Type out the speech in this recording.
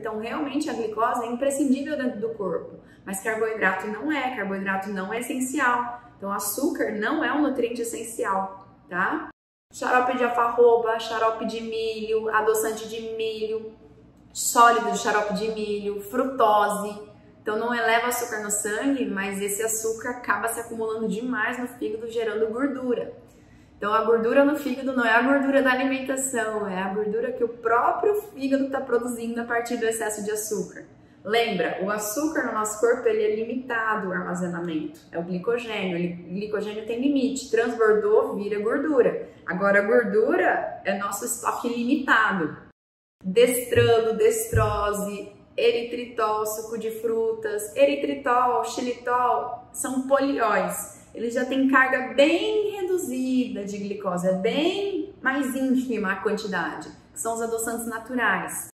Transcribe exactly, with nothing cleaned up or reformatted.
Então, realmente, a glicose é imprescindível dentro do corpo, mas carboidrato não é, carboidrato não é essencial. Então, açúcar não é um nutriente essencial, tá? Xarope de alfarroba, xarope de milho, adoçante de milho, sólido de xarope de milho, frutose. Então, não eleva açúcar no sangue, mas esse açúcar acaba se acumulando demais no fígado, gerando gordura. Então, a gordura no fígado não é a gordura da alimentação, é a gordura que o próprio fígado está produzindo a partir do excesso de açúcar. Lembra, o açúcar no nosso corpo ele é limitado, o armazenamento, é o glicogênio, o glicogênio tem limite, transbordou, vira gordura. Agora, a gordura é nosso estoque limitado. Destrano, destrose, eritritol, suco de frutas, eritritol, xilitol, são polióis. Eles já têm carga bem reduzida de glicose, é bem mais ínfima a quantidade, que são os adoçantes naturais.